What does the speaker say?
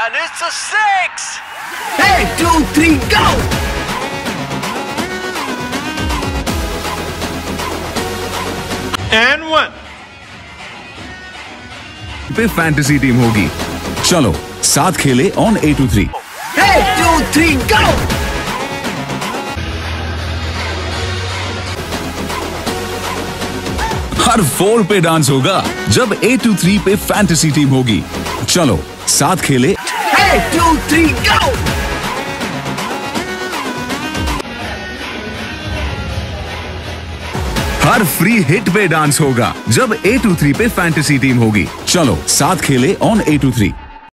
And it's a 6. Hey, 2, 3, go! And 1. पे fantasy team होगी। चलो साथ खेले ऑन A23। Hey, 2, 3, go! हर 4 पे डांस होगा जब A23 पे फैंटेसी टीम होगी। चलो साथ खेले। Hey, 2, 3, go! हर फ्री हिट पे डांस होगा जब A23 पे फैंटेसी टीम होगी। चलो साथ खेले ऑन A23।